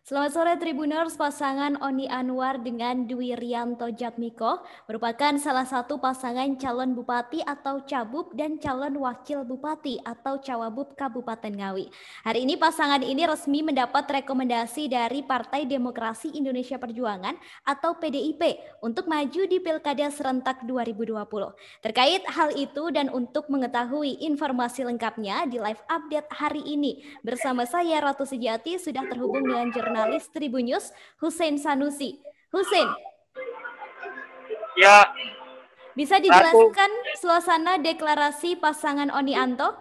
Selamat sore Tribuners, pasangan Oni Anwar dengan Dwi Rianto Jatmiko merupakan salah satu pasangan calon bupati atau cabub dan calon wakil bupati atau cawabub Kabupaten Ngawi. Hari ini pasangan ini resmi mendapat rekomendasi dari Partai Demokrasi Indonesia Perjuangan atau PDIP untuk maju di Pilkada Serentak 2020. Terkait hal itu dan untuk mengetahui informasi lengkapnya di live update hari ini bersama saya Ratu Sejati sudah terhubung dengan jurnalis Tribunnews Hussein Sanusi. Hussein, ya, bisa dijelaskan suasana deklarasi pasangan Oni Anto?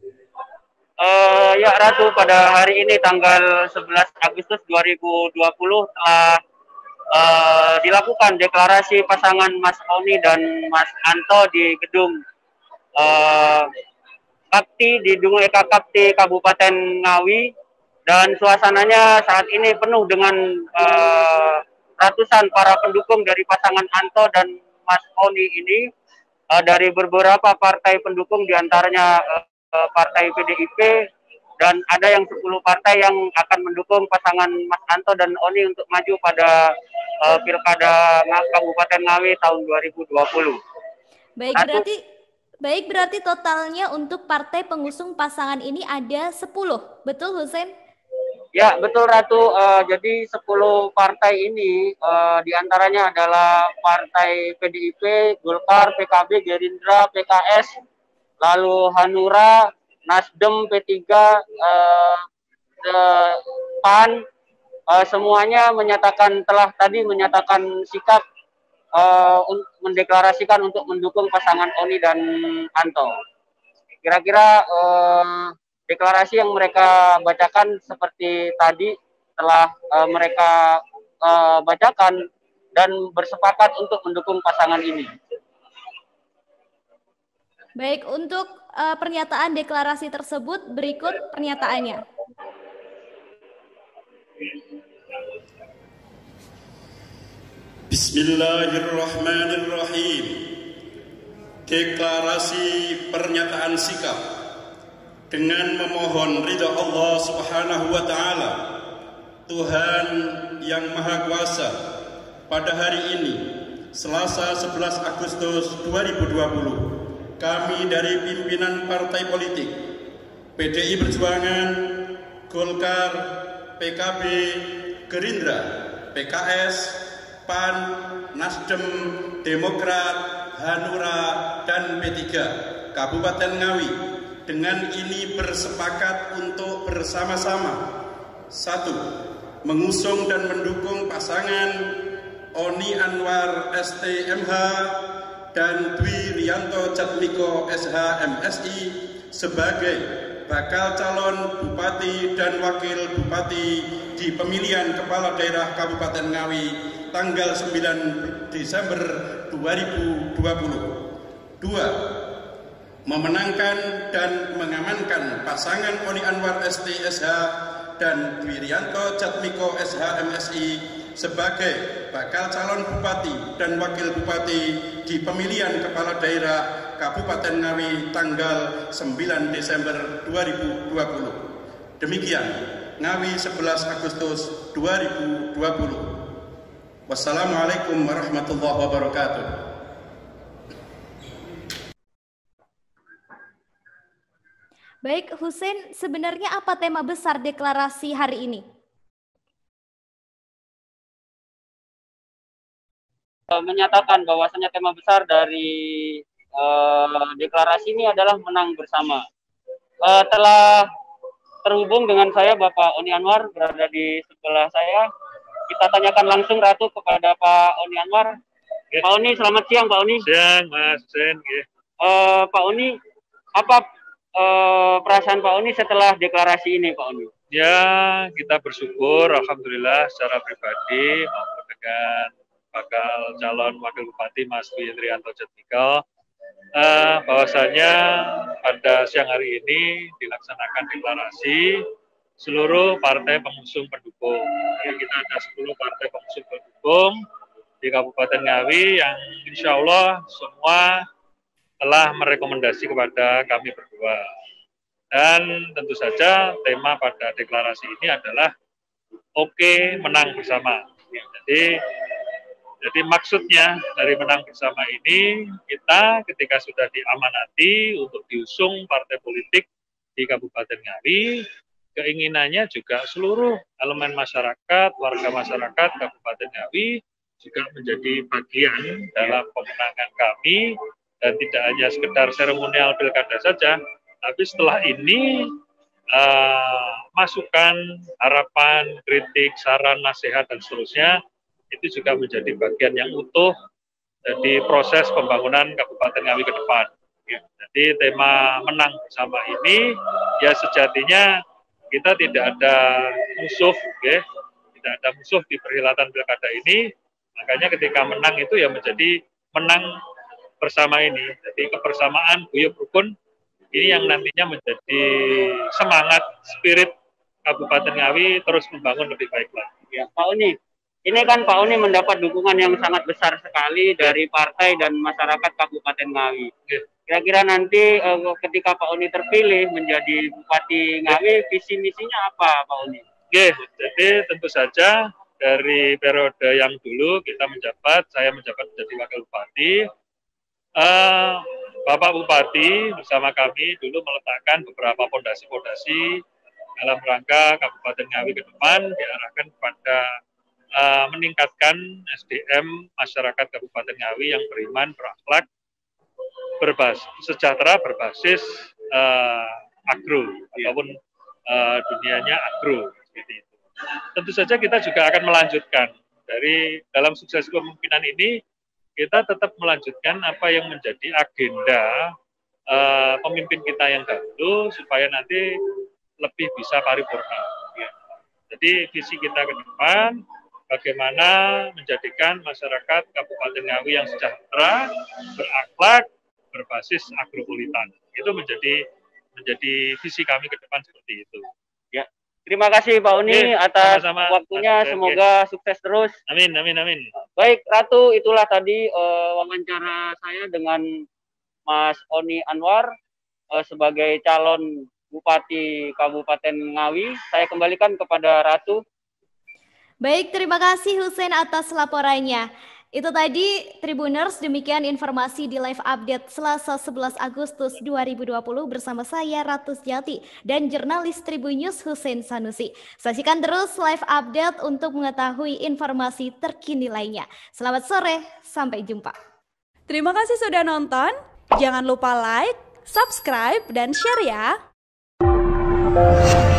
Ya Ratu, pada hari ini tanggal 11 Agustus 2020 telah dilakukan deklarasi pasangan Mas Oni dan Mas Anto di gedung Kapti, di Dungu Eka Kapti Kabupaten Ngawi, dan suasananya saat ini penuh dengan ratusan para pendukung dari pasangan Anto dan Mas Oni ini dari beberapa partai pendukung, diantaranya partai PDIP, dan ada yang 10 partai yang akan mendukung pasangan Mas Anto dan Oni untuk maju pada Pilkada Kabupaten Ngawi tahun 2020. Baik, berarti totalnya untuk partai pengusung pasangan ini ada 10, betul Hussein? Ya, betul Ratu. Jadi 10 partai ini diantaranya adalah Partai PDIP, Golkar, PKB, Gerindra, PKS, lalu Hanura, Nasdem, P3, PAN, semuanya telah menyatakan sikap mendeklarasikan untuk mendukung pasangan Oni dan Anto. Kira-kira deklarasi yang mereka bacakan seperti tadi telah mereka bacakan dan bersepakat untuk mendukung pasangan ini. Baik, untuk pernyataan deklarasi tersebut berikut pernyataannya. Bismillahirrahmanirrahim. Deklarasi pernyataan sikap dengan memohon ridha Allah Subhanahu wa taala, Tuhan yang Maha Kuasa, pada hari ini Selasa 11 Agustus 2020 kami dari pimpinan partai politik PDI Perjuangan, Golkar, PKB, Gerindra, PKS, PAN, Nasdem, Demokrat, Hanura, dan P3 Kabupaten Ngawi dengan ini bersepakat untuk bersama-sama: 1. Mengusung dan mendukung pasangan Oni Anwar STMH dan Dwi Rianto Jatmiko SH MSI sebagai bakal calon bupati dan wakil bupati di pemilihan kepala daerah Kabupaten Ngawi tanggal 9 Desember 2020. 2. Memenangkan dan mengamankan pasangan Oni Anwar STSH dan Dwi Rianto Jatmiko SH MSI sebagai bakal calon bupati dan wakil bupati di pemilihan kepala daerah Kabupaten Ngawi tanggal 9 Desember 2020. Demikian Ngawi 11 Agustus 2020. Wassalamualaikum warahmatullahi wabarakatuh. Baik, Hussein, sebenarnya apa tema besar deklarasi hari ini? Menyatakan bahwasanya tema besar dari deklarasi ini adalah menang bersama. Telah terhubung dengan saya Bapak Oni Anwar, berada di sebelah saya. Kita tanyakan langsung Ratu kepada Pak Oni Anwar. Ya. Pak Oni, selamat siang Pak Oni. Siang Mas Sen. Ya. Pak Oni, apa perasaan Pak Oni setelah deklarasi ini Pak Oni? Ya, kita bersyukur alhamdulillah secara pribadi maupun dengan bakal calon wakil bupati Mas Dwi Rianto Jatmiko, bahwasanya pada siang hari ini dilaksanakan deklarasi seluruh partai pengusung pendukung. Jadi kita ada 10 partai pengusung pendukung di Kabupaten Ngawi yang insya Allah semua telah merekomendasi kepada kami berdua. Dan tentu saja tema pada deklarasi ini adalah oke, menang bersama. Jadi maksudnya dari menang bersama ini, kita ketika sudah diamanati untuk diusung partai politik di Kabupaten Ngawi, keinginannya juga seluruh elemen masyarakat, warga masyarakat Kabupaten Ngawi juga menjadi bagian dalam pemenangan kami, dan tidak hanya sekedar seremonial pilkada saja, tapi setelah ini masukan, harapan, kritik, saran, nasihat, dan seterusnya itu juga menjadi bagian yang utuh dari proses pembangunan Kabupaten Ngawi ke depan. Jadi tema menang bersama ini ya sejatinya kita tidak ada musuh, tidak ada musuh di perhelatan pilkada ini. Makanya ketika menang itu ya menjadi menang bersama ini. Jadi kebersamaan, guyub rukun ini yang nantinya menjadi semangat, spirit Kabupaten Ngawi terus membangun lebih baik lagi. Ya, Pak Oni. Ini kan Pak Oni mendapat dukungan yang sangat besar sekali dari partai dan masyarakat Kabupaten Ngawi. Kira-kira nanti ketika Pak Oni terpilih menjadi Bupati Ngawi, visi misinya apa Pak Oni? Jadi tentu saja dari periode yang dulu saya menjabat menjadi Wakil Bupati, Bapak Bupati bersama kami dulu meletakkan beberapa fondasi-fondasi dalam rangka Kabupaten Ngawi ke depan diarahkan kepada meningkatkan SDM masyarakat Kabupaten Ngawi yang beriman, berakhlak, sejahtera, berbasis agro ataupun dunianya agro seperti itu. Tentu saja kita juga akan melanjutkan dari dalam sukses kemungkinan ini kita tetap melanjutkan apa yang menjadi agenda pemimpin kita yang dahulu supaya nanti lebih bisa paripurna. Jadi visi kita ke depan bagaimana menjadikan masyarakat Kabupaten Ngawi yang sejahtera, berakhlak, berbasis agropolitan. Itu menjadi visi kami ke depan seperti itu. Ya, terima kasih Pak Oni atas waktunya. Semoga sukses terus. Amin. Baik, Ratu, itulah tadi wawancara saya dengan Mas Oni Anwar sebagai calon Bupati Kabupaten Ngawi. Saya kembalikan kepada Ratu. Baik, terima kasih Husein atas laporannya. Itu tadi Tribuners, demikian informasi di live update Selasa 11 Agustus 2020 bersama saya Ratu Sejati dan jurnalis Tribunnews Husein Sanusi. Saksikan terus live update untuk mengetahui informasi terkini lainnya. Selamat sore, sampai jumpa. Terima kasih sudah nonton. Jangan lupa like, subscribe, dan share ya.